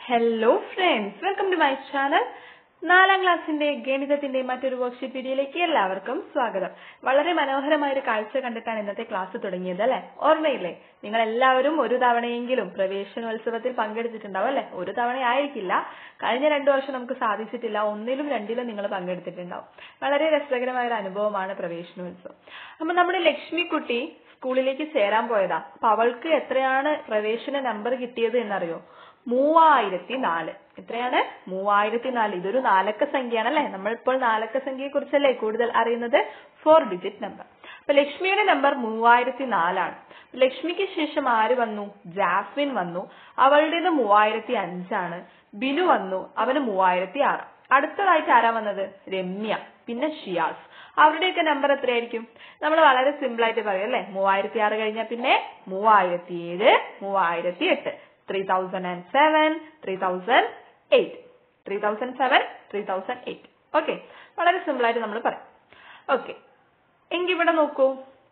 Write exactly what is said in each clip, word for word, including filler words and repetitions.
Hello friends, welcome to my channel. നാലാം ക്ലാസ്സിന്റെ ഗണിതത്തിന്റെ മറ്റൊരു വർക്ക്ഷീറ്റ് വീഡിയോയിലേക്ക് എല്ലാവർക്കും സ്വാഗതം. വളരെ മനോഹരമായ ഒരു കാഴ്ച കണ്ടിട്ടാണ് ഇന്നത്തെ ക്ലാസ് തുടങ്ങിയത് അല്ലേ? ഓർമ്മയില്ലേ? നിങ്ങൾ എല്ലാവരും ഒരു തവണയെങ്കിലും പ്രവേശനോത്സവത്തിൽ പങ്കെടുത്തിട്ടുണ്ടാവും അല്ലേ? ഒരു തവണ ആയിരിക്കില്ല, കഴിഞ്ഞ രണ്ടു വർഷം നമുക്ക് സാധിച്ചിട്ടില്ല, ഒന്നിലും രണ്ടിലും നിങ്ങൾ പങ്കെടുത്തിട്ടുണ്ടാവും. വളരെ രസകരമായ ഒരു അനുഭവമാണ് പ്രവേശനോത്സവം. അപ്പൊ നമ്മുടെ ലക്ഷ്മിക്കുട്ടി സ്കൂളിലേക്ക് ചേരാൻ പോയതാ. അപ്പൊ അവൾക്ക് എത്രയാണ് പ്രവേശന നമ്പർ കിട്ടിയത് എന്നറിയോ? മൂവായിരത്തി നാല്. എത്രയാണ്? മൂവായിരത്തി നാല്. ഇതൊരു നാലക്ക സംഖ്യയാണ് അല്ലെ? നമ്മളിപ്പോൾ നാലക്ക സംഖ്യയെ കുറിച്ചല്ലേ കൂടുതൽ അറിയുന്നത്? Four digit number. അപ്പൊ ലക്ഷ്മിയുടെ നമ്പർ മൂവായിരത്തി നാലാണ്. ലക്ഷ്മിക്ക് ശേഷം ആര് വന്നു? ജാസ്മിൻ വന്നു, അവളുടേത് മൂവായിരത്തി അഞ്ചാണ്. ബിനു വന്നു, അവന് മൂവായിരത്തി ആറ്. അടുത്തതായിട്ട് ആരാ വന്നത്? രമ്യ, പിന്നെ ഷിയാസ്. അവരുടെയൊക്കെ നമ്പർ എത്രയായിരിക്കും? നമ്മൾ വളരെ സിമ്പിൾ ആയിട്ട് പറയും അല്ലെ? മൂവായിരത്തി ആറ് കഴിഞ്ഞാൽ പിന്നെ മൂവായിരത്തി ഏഴ്, മൂവായിരത്തി എട്ട്. Three thousand and seven, three thousand eight, three thousand seven, three thousand eight. Okay, വളരെ സിമ്പിൾ ആയിട്ട് നമ്മൾ പറയും. ഓക്കെ, എങ്കിൽ ഇവിടെ നോക്കൂ,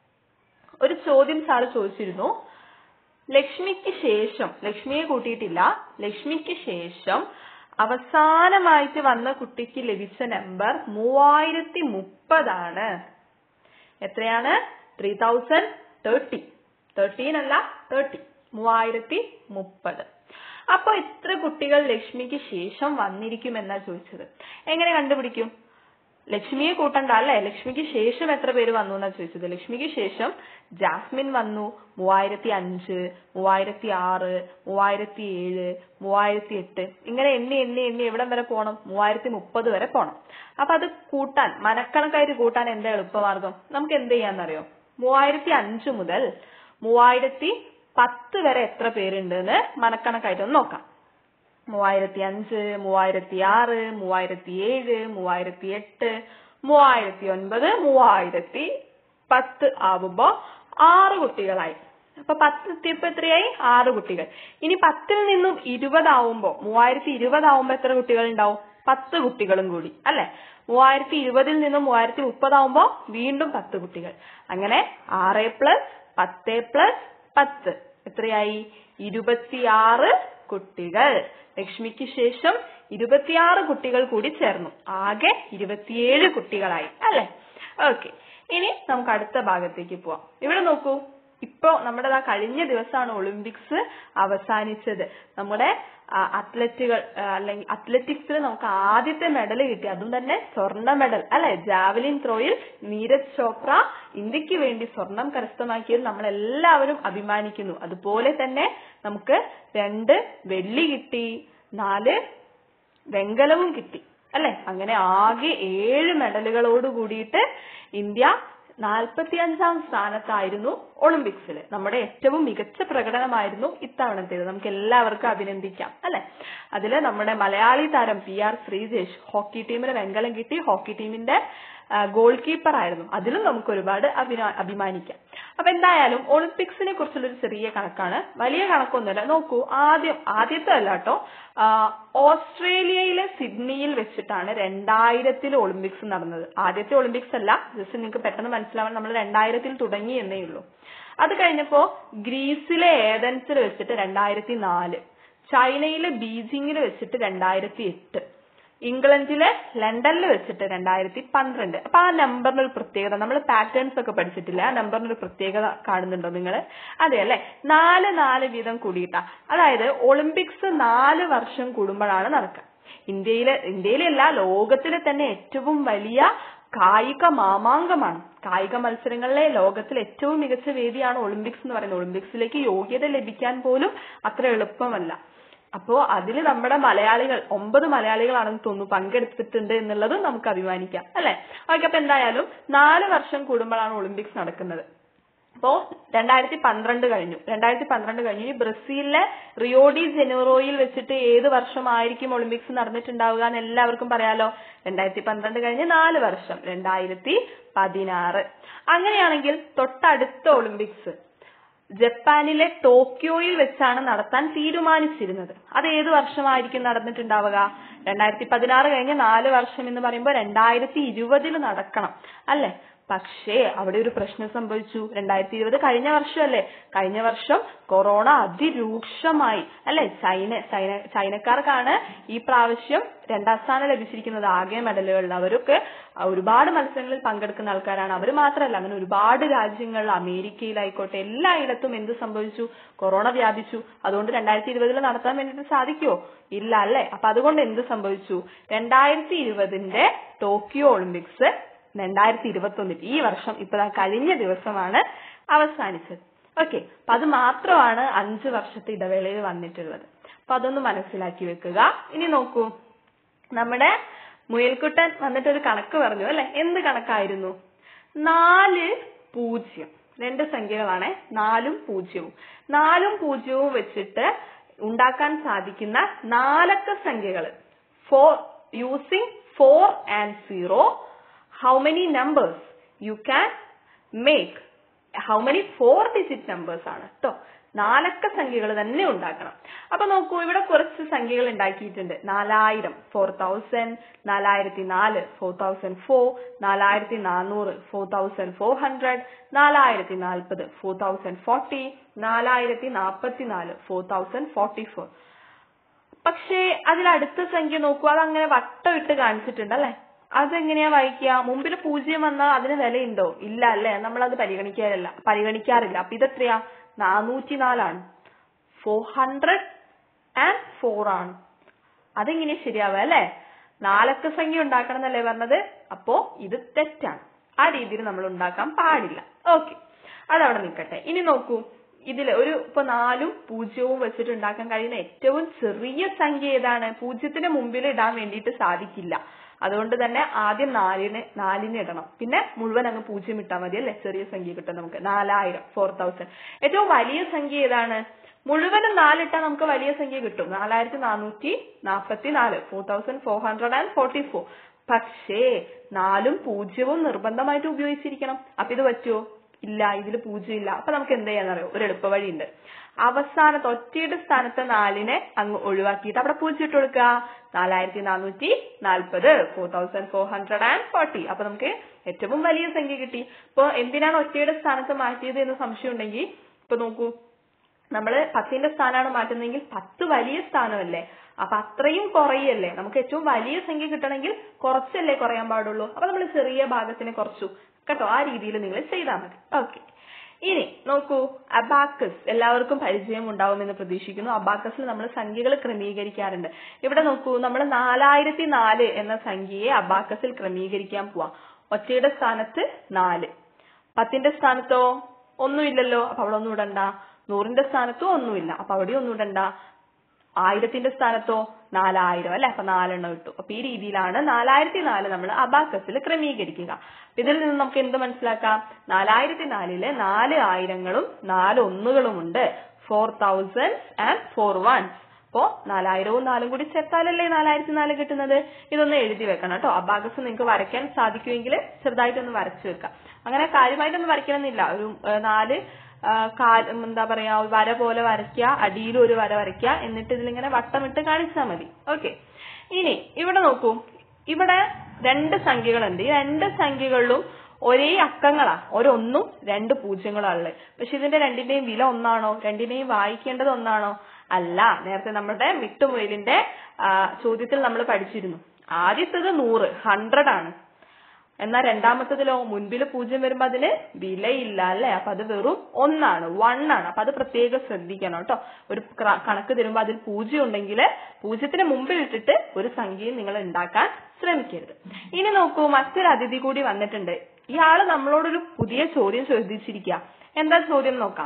ഒരു ചോദ്യം സാറ് ചോദിച്ചിരുന്നു. ലക്ഷ്മിക്ക് ശേഷം, ലക്ഷ്മിയെ കൂട്ടിയിട്ടില്ല, ലക്ഷ്മിക്ക് ശേഷം അവസാനമായിട്ട് വന്ന കുട്ടിക്ക് ലഭിച്ച നമ്പർ മൂവായിരത്തി മുപ്പതാണ്. എത്രയാണ്? Three thousand thirty. തേർട്ടീൻ അല്ല, തേർട്ടി. മൂവായിരത്തി മുപ്പത്. അപ്പൊ എത്ര കുട്ടികൾ ലക്ഷ്മിക്ക് ശേഷം വന്നിരിക്കുമെന്നാ ചോദിച്ചത്. എങ്ങനെ കണ്ടുപിടിക്കും? ലക്ഷ്മിയെ കൂട്ടണ്ട അല്ലെ? ലക്ഷ്മിക്ക് ശേഷം എത്ര പേര് വന്നു എന്നാ ചോദിച്ചത്. ലക്ഷ്മിക്ക് ശേഷം ജാസ്മിൻ വന്നു, മൂവായിരത്തി അഞ്ച്, മൂവായിരത്തി ആറ്, മൂവായിരത്തി ഏഴ്, മൂവായിരത്തി എട്ട്. ഇങ്ങനെ എണ്ണി എണ്ണി എണ്ണി എവിടം വരെ പോകണം? മൂവായിരത്തി മുപ്പത് വരെ പോകണം. അപ്പൊ അത് കൂട്ടാൻ, മനക്കണക്കായിട്ട് കൂട്ടാൻ എന്താ എളുപ്പമാർഗം? നമുക്ക് എന്ത് ചെയ്യാന്നറിയോ? മൂവായിരത്തി അഞ്ച് മുതൽ മൂവായിരത്തി പത്ത് വരെ എത്ര പേരുണ്ട് എന്ന് മനക്കണക്കായിട്ടൊന്ന് നോക്കാം. മൂവായിരത്തി അഞ്ച്, മൂവായിരത്തി ആറ്, മൂവായിരത്തി ഏഴ്, മൂവായിരത്തി എട്ട്, മൂവായിരത്തി ഒൻപത്, മൂവായിരത്തി പത്ത് ആവുമ്പോ ആറ് കുട്ടികളായി. അപ്പൊ പത്ത് എത്തിയപ്പോ എത്രയായി? ആറ് കുട്ടികൾ. ഇനി പത്തിൽ നിന്നും ഇരുപതാവുമ്പോ, മൂവായിരത്തി ഇരുപതാവുമ്പോ എത്ര കുട്ടികൾ ഉണ്ടാവും? പത്ത് കുട്ടികളും കൂടി അല്ലെ? മൂവായിരത്തി ഇരുപതിൽ നിന്നും മൂവായിരത്തി മുപ്പതാവുമ്പോ വീണ്ടും പത്ത് കുട്ടികൾ. അങ്ങനെ ആറ് പ്ലസ് പത്ത് പ്ലസ് പത്ത് എത്രയായി? ഇരുപത്തിയാറ് കുട്ടികൾ. ലക്ഷ്മിക്ക് ശേഷം ഇരുപത്തിയാറ് കുട്ടികൾ കൂടി ചേർന്നു, ആകെ ഇരുപത്തിയേഴ് കുട്ടികളായി അല്ലെ? ഓക്കെ, ഇനി നമുക്ക് അടുത്ത ഭാഗത്തേക്ക് പോവാം. ഇവിടെ നോക്കൂ, ഇപ്പോ നമ്മുടെ കഴിഞ്ഞ ദിവസമാണ് ഒളിമ്പിക്സ് അവസാനിച്ചത്. നമ്മുടെ അത്ലറ്റുകൾ അല്ലെങ്കിൽ അത്ലറ്റിക്സിൽ നമുക്ക് ആദ്യത്തെ മെഡൽ കിട്ടി, അതും തന്നെ സ്വർണ്ണ മെഡൽ അല്ലെ? ജാവലിൻ ത്രോയിൽ നീരജ് ചോപ്ര ഇന്ത്യക്ക് വേണ്ടി സ്വർണം കരസ്ഥമാക്കിയത് നമ്മൾ എല്ലാവരും അഭിമാനിക്കുന്നു. അതുപോലെ തന്നെ നമുക്ക് രണ്ട് വെള്ളി കിട്ടി, നാല് വെങ്കലവും കിട്ടി അല്ലെ? അങ്ങനെ ആകെ ഏഴ് മെഡലുകളോട് കൂടിയിട്ട് ഇന്ത്യ നാൽപ്പത്തി അഞ്ചാം സ്ഥാനത്തായിരുന്നു ഒളിമ്പിക്സിൽ. നമ്മുടെ ഏറ്റവും മികച്ച പ്രകടനമായിരുന്നു ഇത്തവണത്തേത്. നമുക്ക് എല്ലാവർക്കും അഭിനന്ദിക്കാം അല്ലെ? അതില് നമ്മുടെ മലയാളി താരം പി ആർ ശ്രീജേഷ് ഹോക്കി ടീമിന് വെങ്കലം കിട്ടി. ഹോക്കി ടീമിന്റെ ഗോൾ കീപ്പർ ആയിരുന്നു. അതിലും നമുക്ക് ഒരുപാട് അഭിമാനിക്കാം. അപ്പൊ എന്തായാലും ഒളിമ്പിക്സിനെ കുറിച്ചുള്ള ഒരു ചെറിയ കണക്കാണ്, വലിയ കണക്കൊന്നുമല്ല. നോക്കൂ, ആദ്യം ആദ്യത്തെ അല്ല കേട്ടോ, ഓസ്ട്രേലിയയിലെ സിഡ്നിയിൽ വെച്ചിട്ടാണ് രണ്ടായിരത്തിൽ ഒളിമ്പിക്സ് നടന്നത്. ആദ്യത്തെ ഒളിമ്പിക്സ് അല്ല, ജസ്റ്റ് നിങ്ങൾക്ക് പെട്ടെന്ന് മനസ്സിലാവാൻ നമ്മൾ രണ്ടായിരത്തിൽ തുടങ്ങി എന്നേ ഉള്ളൂ. അത് കഴിഞ്ഞപ്പോ ഗ്രീസിലെ ഏതൻസിൽ വെച്ചിട്ട് രണ്ടായിരത്തി നാല്, ചൈനയിലെ ബീജിംഗിൽ വെച്ചിട്ട് രണ്ടായിരത്തി എട്ട്, ഇംഗ്ലണ്ടിലെ ലണ്ടനിൽ വെച്ചിട്ട് രണ്ടായിരത്തി പന്ത്രണ്ട്. അപ്പൊ ആ നമ്പറിനൊരു പ്രത്യേകത, നമ്മൾ പാറ്റേൺസ് ഒക്കെ പഠിച്ചിട്ടില്ല, ആ നമ്പറിനൊരു പ്രത്യേകത കാണുന്നുണ്ടോ നിങ്ങൾ? അതെ അല്ലെ? നാല് നാല് വീതം കൂടിയിട്ടാ. അതായത് ഒളിമ്പിക്സ് നാല് വർഷം കൂടുമ്പോഴാണ് നടക്കുക. ഇന്ത്യയിലെ ഇന്ത്യയിലല്ല ലോകത്തിലെ തന്നെ ഏറ്റവും വലിയ കായിക മാമാങ്കമാണ്. കായിക മത്സരങ്ങളിലെ ലോകത്തിലെ ഏറ്റവും മികച്ച വേദിയാണ് ഒളിമ്പിക്സ് എന്ന് പറയുന്നത്. ഒളിമ്പിക്സിലേക്ക് യോഗ്യത ലഭിക്കാൻ പോലും അത്ര എളുപ്പമല്ല. അപ്പോ അതില് നമ്മുടെ മലയാളികൾ ഒമ്പത് മലയാളികളാണെന്ന് തോന്നുന്നു പങ്കെടുത്തിട്ടുണ്ട് എന്നുള്ളതും നമുക്ക് അഭിമാനിക്കാം അല്ലെ? ഓക്കെ, അപ്പൊ എന്തായാലും നാല് വർഷം കൂടുമ്പോഴാണ് ഒളിമ്പിക്സ് നടക്കുന്നത്. അപ്പോ രണ്ടായിരത്തി പന്ത്രണ്ട് കഴിഞ്ഞു രണ്ടായിരത്തി പന്ത്രണ്ട് കഴിഞ്ഞു ഇനി ബ്രസീലിലെ റിയോ ഡി ജനീറോയിൽ വെച്ചിട്ട് ഏത് വർഷമായിരിക്കും ഒളിമ്പിക്സ് നടന്നിട്ടുണ്ടാവുക എന്ന് എല്ലാവർക്കും പറയാലോ. രണ്ടായിരത്തി പന്ത്രണ്ട് കഴിഞ്ഞ് നാല് വർഷം, രണ്ടായിരത്തി പതിനാറ്. അങ്ങനെയാണെങ്കിൽ തൊട്ടടുത്ത ഒളിമ്പിക്സ് ജപ്പാനിലെ ടോക്കിയോയിൽ വെച്ചാണ് നടത്താൻ തീരുമാനിച്ചിരുന്നത്. അത് ഏത് വർഷമായിരിക്കും നടന്നിട്ടുണ്ടാവുക? രണ്ടായിരത്തി പതിനാറ് കഴിഞ്ഞ് നാല് വർഷം എന്ന് പറയുമ്പോൾ രണ്ടായിരത്തി ഇരുപതിൽ നടക്കണം അല്ലെ? പക്ഷേ അവിടെ ഒരു പ്രശ്നം സംഭവിച്ചു. രണ്ടായിരത്തി ഇരുപത് കഴിഞ്ഞ വർഷമല്ലേ, കഴിഞ്ഞ വർഷം കൊറോണ അതിരൂക്ഷമായി അല്ലെ. ചൈന ചൈന ചൈനക്കാർക്കാണ് ഈ പ്രാവശ്യം രണ്ടാം സ്ഥാനം ലഭിച്ചിരിക്കുന്നത് ആകെ മെഡലുകളിൽ. അവരൊക്കെ ഒരുപാട് മത്സരങ്ങളിൽ പങ്കെടുക്കുന്ന ആൾക്കാരാണ്. അവർ മാത്രമല്ല, അങ്ങനെ ഒരുപാട് രാജ്യങ്ങളിൽ, അമേരിക്കയിലായിക്കോട്ടെ, എല്ലായിടത്തും എന്ത് സംഭവിച്ചു? കൊറോണ വ്യാപിച്ചു. അതുകൊണ്ട് രണ്ടായിരത്തി ഇരുപതിൽ നടത്താൻ വേണ്ടിയിട്ട് സാധിക്കുമോ? ഇല്ല അല്ലെ. അപ്പൊ അതുകൊണ്ട് എന്ത് സംഭവിച്ചു? രണ്ടായിരത്തി ഇരുപതിന്റെ ടോക്കിയോ ഒളിമ്പിക്സ് രണ്ടായിരത്തി ഇരുപത്തി ഒന്നിൽ ഈ വർഷം ഇപ്പൊ കഴിഞ്ഞ ദിവസമാണ് അവസാനിച്ചത്. ഓക്കെ, അപ്പൊ അത് മാത്രമാണ് അഞ്ചു വർഷത്തെ ഇടവേളയിൽ വന്നിട്ടുള്ളത്. അപ്പൊ അതൊന്ന് മനസ്സിലാക്കി വെക്കുക. ഇനി നോക്കൂ, നമ്മുടെ മുയൽക്കുട്ടൻ വന്നിട്ടൊരു കണക്ക് പറഞ്ഞു അല്ലെ. എന്ത് കണക്കായിരുന്നു? നാല് പൂജ്യം, രണ്ട് സംഖ്യകളാണ്, നാലും പൂജ്യവും. നാലും പൂജ്യവും വെച്ചിട്ട് ഉണ്ടാക്കാൻ സാധിക്കുന്ന നാലക്ക സംഖ്യകൾ. Four using four and zero, how many numbers you can make? how many four digit numbers ആണ് ട്ടോ. നാലക്ക സംഖ്യകൾ തന്നെ ഉണ്ടാക്കണം. അപ്പൊ നോക്കൂ, ഇവിടെ കുറച്ച് സംഖ്യകൾ ഉണ്ടാക്കിയിട്ടുണ്ട്. നാലായിരം ഫോർ തൗസൻഡ്, നാലായിരത്തി നാല് ഫോർ തൗസൻഡ് ഫോർ, നാലായിരത്തി നാനൂറ് ഫോർ തൗസൻഡ് ഫോർ ഹൺഡ്രഡ്, നാലായിരത്തി നാൽപ്പത് ഫോർ തൗസൻഡ് ഫോർട്ടി, നാലായിരത്തി നാപ്പത്തി നാല് ഫോർ തൗസൻഡ് ഫോർട്ടി ഫോർ. പക്ഷേ അതിൽ അടുത്ത സംഖ്യ നോക്കൂ, അതങ്ങനെ വട്ടം ഇട്ട് കാണിച്ചിട്ടുണ്ട് അല്ലെ. അതെങ്ങനെയാ വായിക്കുക? മുമ്പിൽ പൂജ്യം വന്നാൽ അതിന് വിലയുണ്ടോ? ഇല്ല അല്ലെ. നമ്മളത് പരിഗണിക്കാറില്ല പരിഗണിക്കാറില്ല അപ്പൊ ഇതെത്രയാ? നാനൂറ്റി നാലാണ്. ഫോർ ഹൺഡ്രഡ് ആൻഡ് ഫോർ ആണ്. അതെങ്ങനെ ശരിയാവുക അല്ലെ? നാലക്ക സംഖ്യ ഉണ്ടാക്കണം എന്നല്ലേ പറഞ്ഞത്? അപ്പോ ഇത് തെറ്റാണ്. ആ രീതിയിൽ നമ്മൾ ഉണ്ടാക്കാൻ പാടില്ല. ഓക്കെ, അതവിടെ നിൽക്കട്ടെ. ഇനി നോക്കൂ, ഇതില് ഒരു ഇപ്പൊ നാലും പൂജ്യവും വെച്ചിട്ട് ഉണ്ടാക്കാൻ കഴിയുന്ന ഏറ്റവും ചെറിയ സംഖ്യ ഏതാണ്? പൂജ്യത്തിന് മുമ്പിൽ ഇടാൻ വേണ്ടിയിട്ട് സാധിക്കില്ല. അതുകൊണ്ട് തന്നെ ആദ്യം നാലിന് നാലിന് ഇടണം, പിന്നെ മുഴുവൻ അങ്ങ് പൂജ്യം ഇട്ടാൽ മതി അല്ലെ. ചെറിയ സംഖ്യ കിട്ടും നമുക്ക്. നാലായിരം ഫോർ തൗസൻഡ്. ഏറ്റവും വലിയ സംഖ്യ ഏതാണ്? മുഴുവനും നാലിട്ടാൽ നമുക്ക് വലിയ സംഖ്യ കിട്ടും. നാലായിരത്തി നാനൂറ്റി നാപ്പത്തി നാല് four thousand four hundred and forty four. പക്ഷേ നാലും പൂജ്യവും നിർബന്ധമായിട്ട് ഉപയോഗിച്ചിരിക്കണം. അപ്പൊ ഇത് പറ്റുമോ? ഇല്ല, ഇതിൽ പൂജ്യം ഇല്ല. അപ്പൊ നമുക്ക് എന്ത് ചെയ്യാന്നറിയോ? ഒരു എളുപ്പ വഴിയുണ്ട്. അവസാനത്തെ ഒറ്റയുടെ സ്ഥാനത്തെ നാലിനെ അങ്ങ് ഒഴിവാക്കിയിട്ട് അവിടെ പൂജ്യം ഇട്ട് കൊടുക്കുക. നാലായിരത്തി നാനൂറ്റി നാൽപ്പത് four thousand four hundred and forty. അപ്പൊ നമുക്ക് ഏറ്റവും വലിയ സംഖ്യ കിട്ടി. ഇപ്പൊ എന്തിനാണ് ഒറ്റയുടെ സ്ഥാനത്ത് മാറ്റിയത് എന്ന് സംശയം ഉണ്ടെങ്കിൽ ഇപ്പൊ നോക്കൂ, നമ്മള് പത്തിന്റെ സ്ഥാനമാണ് മാറ്റുന്നതെങ്കിൽ പത്ത് വലിയ സ്ഥാനമല്ലേ, അപ്പൊ അത്രയും കുറയല്ലേ. നമുക്ക് ഏറ്റവും വലിയ സംഖ്യ കിട്ടണമെങ്കിൽ കുറച്ചല്ലേ കുറയാൻ പാടുള്ളൂ. അപ്പൊ നമ്മൾ ചെറിയ ഭാഗത്തിനെ കുറച്ചു കേട്ടോ. ആ രീതിയിൽ നിങ്ങൾ ചെയ്താൽ മതി. ഓക്കെ, ഇനി നോക്കൂ, അബാക്കസ് എല്ലാവർക്കും പരിചയം ഉണ്ടാവുമെന്ന് പ്രതീക്ഷിക്കുന്നു. അബാക്കസിൽ നമ്മൾ സംഖ്യകൾ ക്രമീകരിക്കാറുണ്ട്. ഇവിടെ നോക്കൂ, നമ്മൾ നാലായിരത്തി നാല് എന്ന സംഖ്യയെ അബാക്കസിൽ ക്രമീകരിക്കാൻ പോവാം. ഒറ്റയുടെ സ്ഥാനത്ത് നാല്, പത്തിന്റെ സ്ഥാനത്തോ ഒന്നുമില്ലല്ലോ, അപ്പൊ അവിടെ ഒന്നും ഇടണ്ട. നൂറിന്റെ സ്ഥാനത്തോ ഒന്നുമില്ല, അപ്പൊ അവിടെ ഒന്നും ഇടണ്ട. ആയിരത്തിന്റെ സ്ഥാനത്തോ നാലായിരം അല്ലെ, അപ്പൊ നാലെണ്ണം ഇട്ടു. അപ്പൊ ഈ രീതിയിലാണ് നാലായിരത്തി നാല് നമ്മൾ അബാക്കസിൽ ക്രമീകരിക്കുക. ഇതിൽ നിന്ന് നമുക്ക് എന്ത് മനസ്സിലാക്കാം? നാലായിരത്തി നാലില് നാല് ആയിരങ്ങളും നാല് ഒന്നുകളും ഉണ്ട്. Four thousand and four ones. അപ്പോ നാലായിരവും നാലും കൂടി ചേർത്താലല്ലേ നാലായിരത്തി നാല് കിട്ടുന്നത്. ഇതൊന്ന് എഴുതി വെക്കണം കേട്ടോ. അബാക്കസ് നിങ്ങൾക്ക് വരയ്ക്കാൻ സാധിക്കുമെങ്കിൽ ചെറുതായിട്ടൊന്ന് വരച്ചു വെക്കാം. അങ്ങനെ കാര്യമായിട്ടൊന്നും വരയ്ക്കണമെന്നില്ല. ഒരു നാല് എന്താ പറയാ, വര പോലെ വരയ്ക്കുക, അടിയിൽ ഒരു വര വരയ്ക്കുക, എന്നിട്ട് ഇതിലിങ്ങനെ വട്ടമിട്ട് കാണിച്ചാൽ മതി. ഓക്കെ, ഇനി ഇവിടെ നോക്കൂ, ഇവിടെ രണ്ട് സംഖ്യകളുണ്ട്. ഈ രണ്ട് സംഖ്യകളിലും ഒരേ അക്കങ്ങളാ, ഒരൊന്നും രണ്ട് പൂജ്യങ്ങളാണുള്ളത്. പക്ഷെ ഇതിന്റെ രണ്ടിന്റെയും വില ഒന്നാണോ? രണ്ടിന്റെയും വായിക്കേണ്ടത് ഒന്നാണോ? അല്ല. നേരത്തെ നമ്മുടെ മിട്ടുമുയലിന്റെ ചോദ്യത്തിൽ നമ്മൾ പഠിച്ചിരുന്നു. ആദ്യത്തേത് നൂറ്, ഹൺഡ്രഡ് ആണ്. എന്നാൽ രണ്ടാമത്തതിലോ മുൻപിൽ പൂജ്യം വരുമ്പോ അതിന് വിലയില്ല അല്ലെ. അപ്പൊ അത് വെറും ഒന്നാണ്, വൺ ആണ്. അപ്പൊ അത് പ്രത്യേകം ശ്രദ്ധിക്കണം കേട്ടോ. ഒരു കണക്ക് തരുമ്പോ അതിൽ പൂജ്യം ഉണ്ടെങ്കിൽ പൂജ്യത്തിന് മുമ്പിൽ ഇട്ടിട്ട് ഒരു സംഖ്യയും നിങ്ങൾ ഉണ്ടാക്കാൻ ശ്രമിക്കരുത്. ഇനി നോക്കൂ, മറ്റൊരു അതിഥി കൂടി വന്നിട്ടുണ്ട്. ഇയാള് നമ്മളോടൊരു പുതിയ ചോദ്യം ചോദിച്ചിരിക്കുക. എന്താ ചോദ്യം നോക്കാം.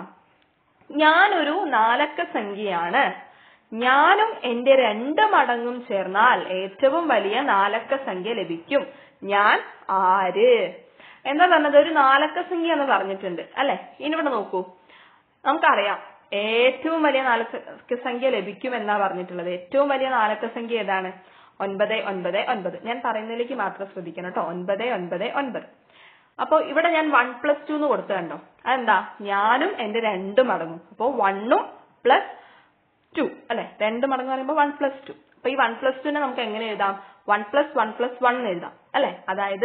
ഞാനൊരു നാലക്ക സംഖ്യയാണ്. ഞാനും എന്റെ രണ്ട് മടങ്ങും ചേർന്നാൽ ഏറ്റവും വലിയ നാലക്ക സംഖ്യ ലഭിക്കും. ഞാൻ ആര്? എന്താ പറഞ്ഞത്? ഒരു നാലക്ക സംഖ്യ എന്ന് പറഞ്ഞിട്ടുണ്ട് അല്ലെ. ഇനി ഇവിടെ നോക്കൂ, നമുക്കറിയാം ഏറ്റവും വലിയ നാലക്ക സംഖ്യ ലഭിക്കും എന്നാ പറഞ്ഞിട്ടുള്ളത്. ഏറ്റവും വലിയ നാലക്ക സംഖ്യ ഏതാണ്? ഒൻപത് ഒൻപത് ഒൻപത്. ഞാൻ പറയുന്നതിലേക്ക് മാത്രം ശ്രദ്ധിക്കണം കേട്ടോ. ഒൻപത് ഒൻപത് ഒൻപത്. അപ്പൊ ഇവിടെ ഞാൻ വൺ പ്ലസ് ടു എന്ന് കൊടുത്തു കണ്ടോ. അതെന്താ? ഞാനും എന്റെ രണ്ട് മടങ്ങും. അപ്പൊ വണ്ണും പ്ലസ് ടു അല്ലെ. രണ്ട് മടങ്ങ് പറയുമ്പോൾ വൺ പ്ലസ് ടു. അപ്പൊ ഈ വൺ പ്ലസ് ടുനെ നമുക്ക് എങ്ങനെ എഴുതാം? One plus one plus one എഴുതാം അല്ലെ. അതായത്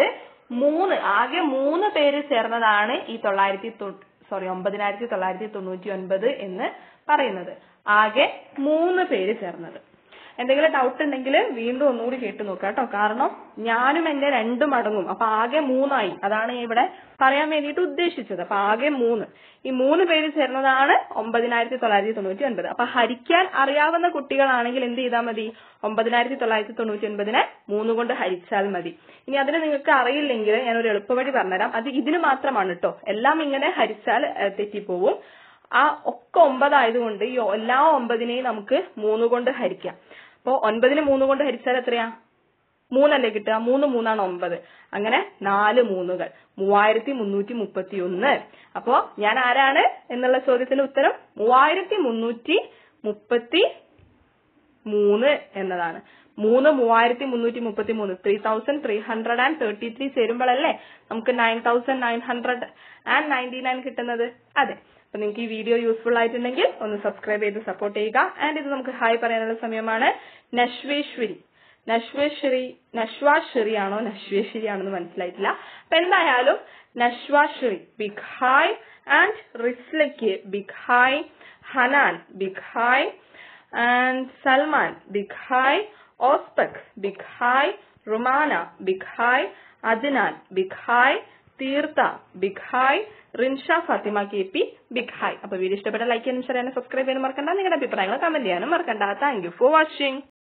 മൂന്ന് ആകെ മൂന്ന് പേര് ചേർന്നതാണ് ഈ തൊള്ളായിരത്തി സോറി ഒമ്പതിനായിരത്തി തൊള്ളായിരത്തി തൊണ്ണൂറ്റി ഒൻപത് എന്ന് പറയുന്നത്. ആകെ മൂന്ന് പേര് ചേർന്നത്. എന്തെങ്കിലും ഡൗട്ട് ഉണ്ടെങ്കിൽ വീണ്ടും ഒന്നുകൂടി കേട്ടു നോക്കുക കേട്ടോ. കാരണം ഞാനും എന്റെ രണ്ടും മടങ്ങും. അപ്പൊ ആകെ മൂന്നായി. അതാണ് ഇവിടെ പറയാൻ വേണ്ടിയിട്ട് ഉദ്ദേശിച്ചത്. അപ്പൊ ആകെ മൂന്ന്. ഈ മൂന്ന് പേര് ചേർന്നതാണ് ഒമ്പതിനായിരത്തി തൊള്ളായിരത്തി തൊണ്ണൂറ്റി ഒൻപത്. അപ്പൊ ഹരിക്കാൻ അറിയാവുന്ന കുട്ടികളാണെങ്കിൽ എന്ത് ചെയ്താൽ മതി? ഒമ്പതിനായിരത്തി തൊള്ളായിരത്തി തൊണ്ണൂറ്റി ഒൻപതിനെ മൂന്ന് കൊണ്ട് ഹരിച്ചാൽ മതി. ഇനി അതിന് നിങ്ങൾക്ക് അറിയില്ലെങ്കിൽ ഞാൻ ഒരു എളുപ്പവഴി പറഞ്ഞുതരാം. അത് ഇതിന് മാത്രമാണ് കേട്ടോ. എല്ലാം ഇങ്ങനെ ഹരിച്ചാൽ തെറ്റിപ്പോവും. ആ ഒക്കെ ഒമ്പതായതുകൊണ്ട് ഈ എല്ലാ ഒമ്പതിനെയും നമുക്ക് മൂന്ന് കൊണ്ട് ഹരിക്കാം. അപ്പോ ഒൻപതിന് മൂന്ന് കൊണ്ട് ഹരിച്ചാൽ എത്രയാ? മൂന്നല്ലേ കിട്ടുക? മൂന്ന് മൂന്നാണ് ഒമ്പത്. അങ്ങനെ നാല് മൂന്നുകൾ മൂവായിരത്തി മുന്നൂറ്റി മുപ്പത്തി ഒന്ന്. അപ്പോ ഞാൻ ആരാണ് എന്നുള്ള ചോദ്യത്തിന്റെ ഉത്തരം മൂവായിരത്തി മുന്നൂറ്റി മുപ്പത്തി മൂന്ന് എന്നതാണ്. മൂന്ന് മൂവായിരത്തി മുന്നൂറ്റി മുപ്പത്തി മൂന്ന് three thousand three hundred and thirty three ചേരുമ്പോഴല്ലേ നമുക്ക് nine thousand nine hundred and ninety nine കിട്ടുന്നത്. അതെ. അപ്പൊ നിങ്ങൾക്ക് ഈ വീഡിയോ യൂസ്ഫുൾ ആയിട്ടുണ്ടെങ്കിൽ ഒന്ന് സബ്സ്ക്രൈബ് ചെയ്ത് സപ്പോർട്ട് ചെയ്യുക. ആൻഡ് ഇത് നമുക്ക് ഹായ് പറയാനുള്ള സമയമാണ്. നശ്വേശ്വരി നശ്വേശ്വരി നശ്വാശ്വരി ആണോ നശ്വേശ്വരി ആണെന്ന് മനസ്സിലായിട്ടില്ല. അപ്പൊ എന്തായാലും നശ്വാശ്വരി ബിഗ് ഹായ്. ആൻഡ് റിസ്ലയ്ക്ക് big hi. Hanan big hi. And Salman big hi. ഓസ്പക് big hi. Rumana big hi. Adnan big hi. Theertha big hi. Rinsha Fathima K P big hi. അപ്പൊ വീഡിയോ ഇഷ്ടപ്പെട്ട ലൈക്ക് ചെയ്യാനും ഷെയർ ചെയ്യാനും സബ്സ്ക്രൈബ് ചെയ്യാനും മറക്കണ്ട. നിങ്ങളുടെ അഭിപ്രായങ്ങൾ കമന്റ് ചെയ്യാനും മറക്കണ്ട. Thank you for watching.